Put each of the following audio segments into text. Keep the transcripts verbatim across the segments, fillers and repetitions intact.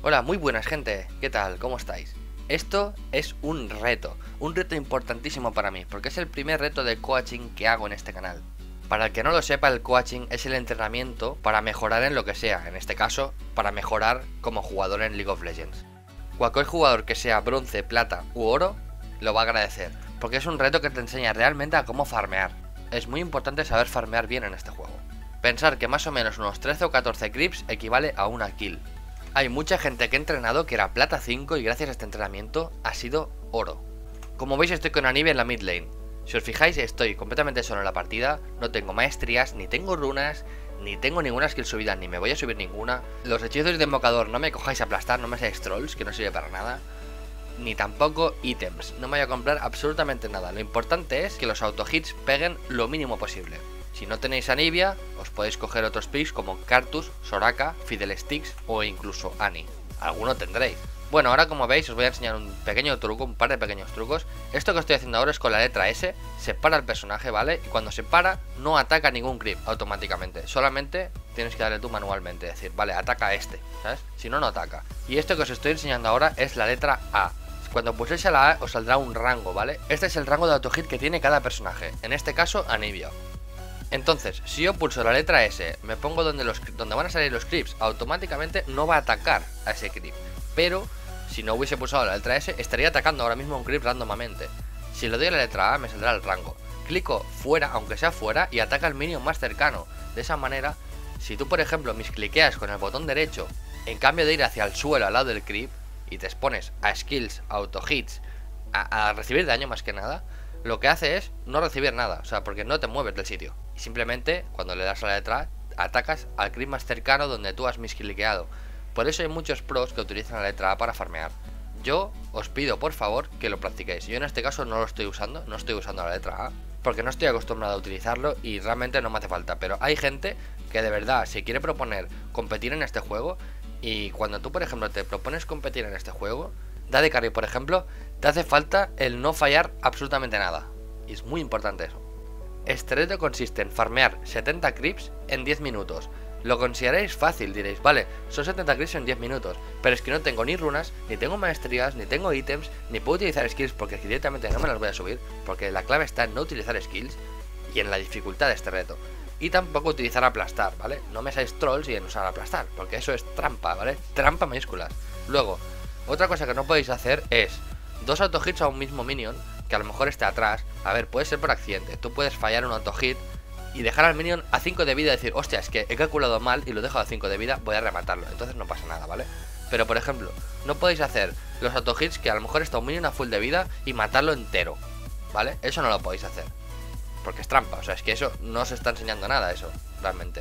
Hola, muy buenas gente, ¿qué tal? ¿Cómo estáis? Esto es un reto, un reto importantísimo para mí, porque es el primer reto de coaching que hago en este canal. Para el que no lo sepa, el coaching es el entrenamiento para mejorar en lo que sea, en este caso, para mejorar como jugador en League of Legends. Cualquier jugador que sea bronce, plata u oro, lo va a agradecer, porque es un reto que te enseña realmente a cómo farmear. Es muy importante saber farmear bien en este juego. Pensar que más o menos unos trece o catorce creeps equivale a una kill. Hay mucha gente que he entrenado que era plata cinco y gracias a este entrenamiento ha sido oro. Como veis, estoy con Anivia en la mid lane. Si os fijáis, estoy completamente solo en la partida, no tengo maestrías, ni tengo runas, ni tengo ninguna skill subida, ni me voy a subir ninguna. Los hechizos de invocador no me cojáis a aplastar, no me seáis trolls, que no sirve para nada. Ni tampoco ítems, no me voy a comprar absolutamente nada. Lo importante es que los auto-hits peguen lo mínimo posible. Si no tenéis Anivia, os podéis coger otros picks como Karthus, Soraka, Fiddlesticks o incluso Annie. Alguno tendréis. Bueno, ahora como veis os voy a enseñar un pequeño truco, un par de pequeños trucos. Esto que estoy haciendo ahora es con la letra S, se para el personaje, ¿vale? Y cuando se para, no ataca ningún creep automáticamente. Solamente tienes que darle tú manualmente, decir, vale, ataca a este, ¿sabes? Si no, no ataca. Y esto que os estoy enseñando ahora es la letra A. Cuando pulséis a la A os saldrá un rango, ¿vale? Este es el rango de auto-hit que tiene cada personaje, en este caso Anivia. Entonces, si yo pulso la letra S, me pongo donde, los, donde van a salir los creeps, automáticamente no va a atacar a ese creep. Pero, si no hubiese pulsado la letra S, estaría atacando ahora mismo a un creep randomamente. Si le doy a la letra A, me saldrá el rango. Clico fuera, aunque sea fuera, y ataca al minion más cercano. De esa manera, si tú por ejemplo miscliqueas con el botón derecho, en cambio de ir hacia el suelo al lado del creep, y te expones a skills, auto hits, a, a recibir daño más que nada, lo que hace es no recibir nada, o sea, porque no te mueves del sitio. Y simplemente, cuando le das a la letra A, atacas al creep más cercano donde tú has miscliqueado. Por eso hay muchos pros que utilizan la letra A para farmear. Yo os pido por favor que lo practiquéis. Yo en este caso no lo estoy usando, no estoy usando la letra A, porque no estoy acostumbrado a utilizarlo y realmente no me hace falta. Pero hay gente que de verdad se quiere proponer competir en este juego, y cuando tú por ejemplo te propones competir en este juego, da de carry por ejemplo, te hace falta el no fallar absolutamente nada. Y es muy importante eso. Este reto consiste en farmear setenta creeps en diez minutos. Lo consideraréis fácil, diréis, vale, son setenta creeps en diez minutos, pero es que no tengo ni runas, ni tengo maestrías, ni tengo ítems, ni puedo utilizar skills porque directamente no me las voy a subir, porque la clave está en no utilizar skills y en la dificultad de este reto. Y tampoco utilizar aplastar, ¿vale? No me seáis trolls y en usar aplastar, porque eso es trampa, ¿vale? Trampa mayúsculas. Luego, otra cosa que no podéis hacer es dos auto-hits a un mismo minion, que a lo mejor esté atrás. A ver, puede ser por accidente, tú puedes fallar un auto-hit y dejar al minion a cinco de vida y decir, hostia, es que he calculado mal y lo dejo a cinco de vida, voy a rematarlo, entonces no pasa nada, ¿vale? Pero por ejemplo, no podéis hacer los auto-hits que a lo mejor está un minion a full de vida y matarlo entero, ¿vale? Eso no lo podéis hacer, porque es trampa, o sea, es que eso no os está enseñando nada, eso, realmente.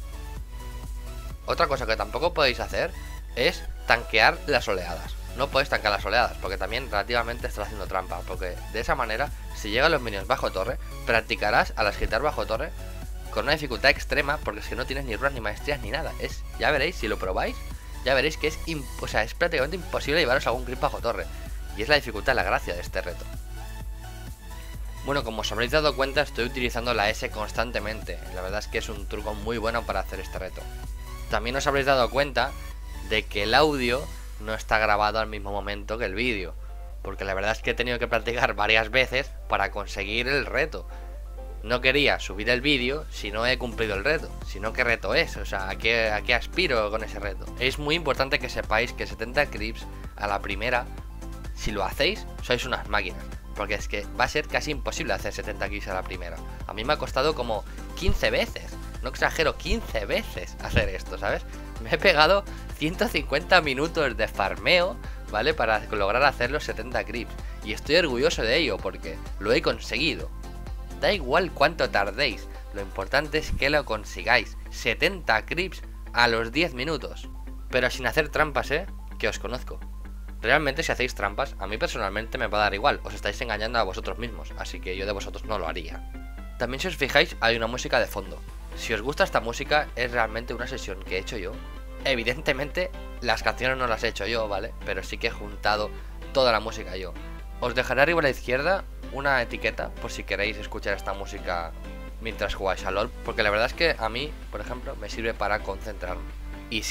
Otra cosa que tampoco podéis hacer es tanquear las oleadas. No podéis tancar las oleadas, porque también relativamente estás haciendo trampa, porque de esa manera, si llegan los minions bajo torre, practicarás a las quitar bajo torre con una dificultad extrema, porque es que no tienes ni runas ni maestrías ni nada. Es, ya veréis, si lo probáis, ya veréis que es, o sea, es prácticamente imposible llevaros a algún creep bajo torre. Y es la dificultad, la gracia de este reto. Bueno, como os habréis dado cuenta, estoy utilizando la S constantemente. La verdad es que es un truco muy bueno para hacer este reto. También os habréis dado cuenta de que el audio no está grabado al mismo momento que el vídeo, porque la verdad es que he tenido que practicar varias veces para conseguir el reto. No quería subir el vídeo si no he cumplido el reto, sino qué reto es, o sea, ¿a qué, a qué aspiro con ese reto? Es muy importante que sepáis que setenta creeps a la primera, si lo hacéis, sois unas máquinas, porque es que va a ser casi imposible hacer setenta creeps a la primera. A mí me ha costado como quince veces, no exagero, quince veces hacer esto, ¿sabes? Me he pegado ciento cincuenta minutos de farmeo, ¿vale? Para lograr hacer los setenta creeps. Y estoy orgulloso de ello porque lo he conseguido. Da igual cuánto tardéis, lo importante es que lo consigáis. setenta creeps a los diez minutos. Pero sin hacer trampas, ¿eh? Que os conozco. Realmente si hacéis trampas, a mí personalmente me va a dar igual. Os estáis engañando a vosotros mismos, así que yo de vosotros no lo haría. También si os fijáis hay una música de fondo. Si os gusta esta música es realmente una sesión que he hecho yo. Evidentemente las canciones no las he hecho yo, ¿vale? Pero sí que he juntado toda la música yo. Os dejaré arriba a la izquierda una etiqueta por si queréis escuchar esta música mientras jugáis a LOL, porque la verdad es que a mí, por ejemplo, me sirve para concentrarme. Y sí,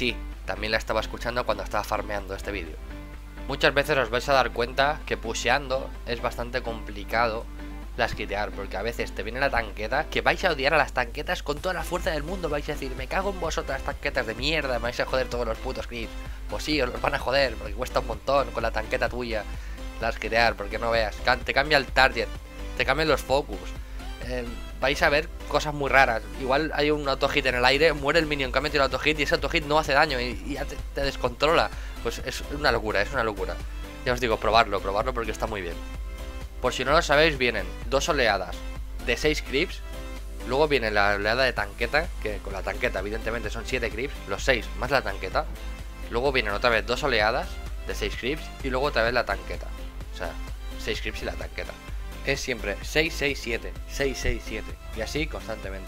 también la estaba escuchando cuando estaba farmeando este vídeo. Muchas veces os vais a dar cuenta que pusheando es bastante complicado lasquitear, porque a veces te viene la tanqueta, que vais a odiar a las tanquetas con toda la fuerza del mundo, vais a decir, me cago en vosotras tanquetas de mierda, me vais a joder todos los putos clips. Pues sí, os los van a joder, porque cuesta un montón con la tanqueta tuya lasquitear, porque no veas, te cambia el target, te cambian los focus, eh, vais a ver cosas muy raras. Igual hay un auto-hit en el aire, muere el minion que ha metido el auto-hit y ese auto-hit no hace daño y, y ya te, te descontrola. Pues es una locura, es una locura. Ya os digo, probarlo, probarlo porque está muy bien. Por si no lo sabéis, vienen dos oleadas de seis creeps. Luego viene la oleada de tanqueta, que con la tanqueta evidentemente son siete creeps, los seis más la tanqueta. Luego vienen otra vez dos oleadas de seis creeps y luego otra vez la tanqueta. O sea, seis creeps y la tanqueta. Es siempre seis, seis, siete, seis, seis, siete y así constantemente.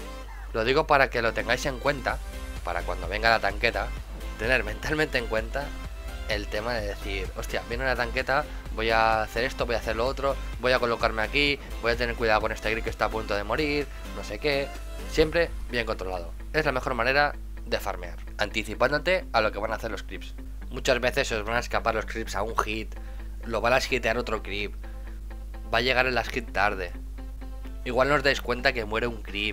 Lo digo para que lo tengáis en cuenta, para cuando venga la tanqueta, tener mentalmente en cuenta el tema de decir, hostia, viene una tanqueta, voy a hacer esto, voy a hacer lo otro, voy a colocarme aquí, voy a tener cuidado con este grip que está a punto de morir, no sé qué. Siempre bien controlado. Es la mejor manera de farmear, anticipándote a lo que van a hacer los creeps. Muchas veces os van a escapar los creeps a un hit, lo van a hitear otro creep, va a llegar el last hit tarde, igual no os dais cuenta que muere un creep,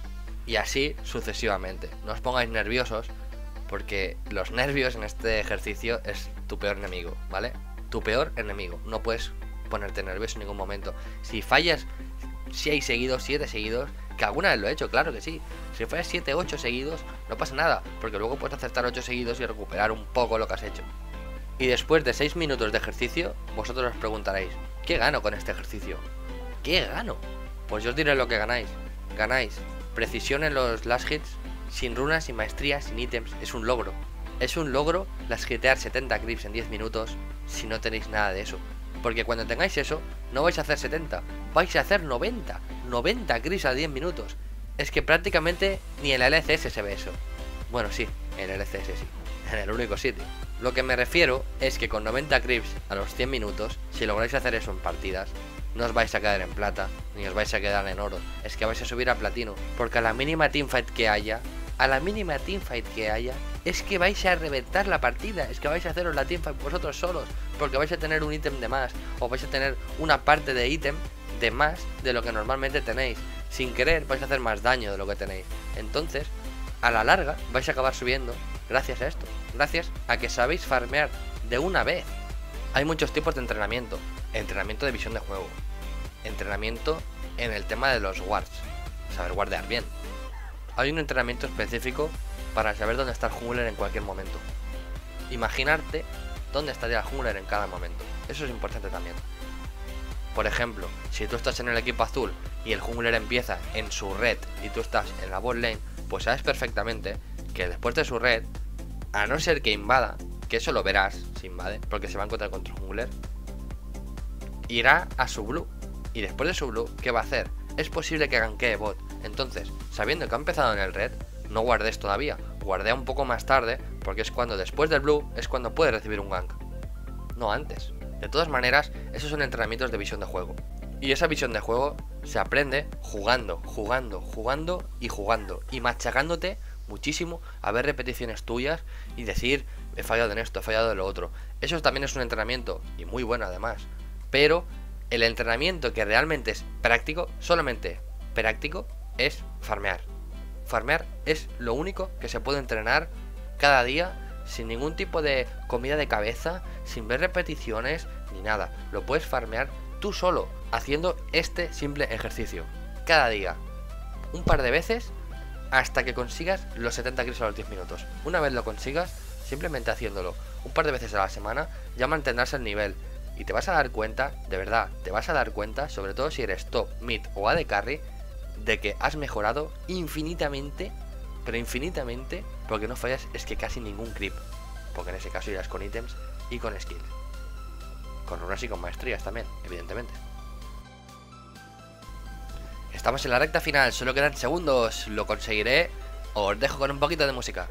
y así sucesivamente. No os pongáis nerviosos, porque los nervios en este ejercicio es tu peor enemigo, ¿vale? Tu peor enemigo. No puedes ponerte nervioso en ningún momento. Si fallas seis seguidos, siete seguidos, que alguna vez lo he hecho, claro que sí. Si fallas siete, ocho seguidos, no pasa nada, porque luego puedes acertar ocho seguidos y recuperar un poco lo que has hecho. Y después de seis minutos de ejercicio, vosotros os preguntaréis, ¿qué gano con este ejercicio? ¿Qué gano? Pues yo os diré lo que ganáis. Ganáis precisión en los last hits, sin runas, sin maestría, sin ítems. Es un logro. Es un logro las hitear setenta creeps en diez minutos si no tenéis nada de eso. Porque cuando tengáis eso, no vais a hacer setenta, vais a hacer noventa. noventa creeps a diez minutos. Es que prácticamente ni en la L C S se ve eso. Bueno, sí, en el L C S sí. En el único sitio. Lo que me refiero es que con noventa creeps a los cien minutos, si lográis hacer eso en partidas, no os vais a quedar en plata, ni os vais a quedar en oro. Es que vais a subir a platino. Porque a la mínima teamfight que haya, a la mínima teamfight que haya, es que vais a reventar la partida. Es que vais a haceros la teamfight vosotros solos, porque vais a tener un ítem de más, o vais a tener una parte de ítem de más de lo que normalmente tenéis. Sin querer vais a hacer más daño de lo que tenéis. Entonces, a la larga vais a acabar subiendo gracias a esto, gracias a que sabéis farmear de una vez. Hay muchos tipos de entrenamiento. Entrenamiento de visión de juego, entrenamiento en el tema de los wards, saber guardear bien. Hay un entrenamiento específico para saber dónde está el jungler en cualquier momento. Imaginarte dónde estaría el jungler en cada momento. Eso es importante también. Por ejemplo, si tú estás en el equipo azul y el jungler empieza en su red y tú estás en la bot lane, pues sabes perfectamente que después de su red, a no ser que invada, que eso lo verás si invade, porque se va a encontrar contra un jungler, irá a su blue. Y después de su blue, ¿qué va a hacer? Es posible que gankee bot. Entonces, sabiendo que ha empezado en el red, no guardes todavía, guardea un poco más tarde, porque es cuando después del blue es cuando puede recibir un gank, no antes. De todas maneras, esos son entrenamientos de visión de juego. Y esa visión de juego se aprende jugando, jugando, jugando y jugando. Y machacándote muchísimo a ver repeticiones tuyas y decir, he fallado en esto, he fallado en lo otro. Eso también es un entrenamiento, y muy bueno además. Pero el entrenamiento que realmente es práctico, solamente práctico, es farmear. Farmear es lo único que se puede entrenar cada día, sin ningún tipo de comida de cabeza, sin ver repeticiones ni nada. Lo puedes farmear tú solo, haciendo este simple ejercicio cada día, un par de veces, hasta que consigas los setenta kills a los diez minutos. Una vez lo consigas, simplemente haciéndolo un par de veces a la semana, ya mantendrás el nivel. Y te vas a dar cuenta, de verdad, te vas a dar cuenta, sobre todo si eres top, mid o A D carry, de que has mejorado infinitamente, pero infinitamente, porque no fallas es que casi ningún creep. Porque en ese caso irás con ítems y con skills. Con runas y con maestrías también, evidentemente. Estamos en la recta final, solo quedan segundos, lo conseguiré. Os dejo con un poquito de música.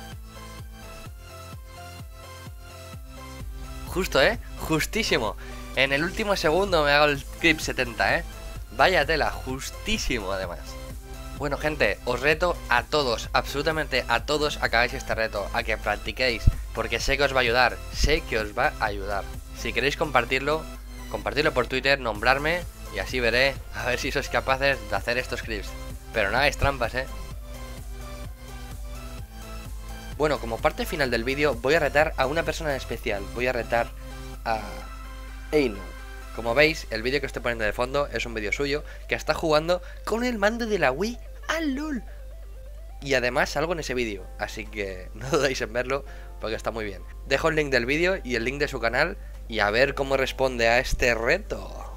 Justo, ¿eh? Justísimo. En el último segundo me hago el clip setenta, ¿eh? Vaya tela, justísimo además. Bueno gente, os reto a todos, absolutamente a todos a que hagáis este reto, a que practiquéis, porque sé que os va a ayudar, sé que os va a ayudar. Si queréis compartirlo, compartirlo por Twitter, nombrarme y así veré a ver si sois capaces de hacer estos clips. Pero no hagáis trampas, ¿eh? Bueno, como parte final del vídeo voy a retar a una persona especial, voy a retar a Eino. Como veis, el vídeo que estoy poniendo de fondo es un vídeo suyo que está jugando con el mando de la Wii al LOL. Y además salgo en ese vídeo, así que no dudéis en verlo porque está muy bien. Dejo el link del vídeo y el link de su canal y a ver cómo responde a este reto.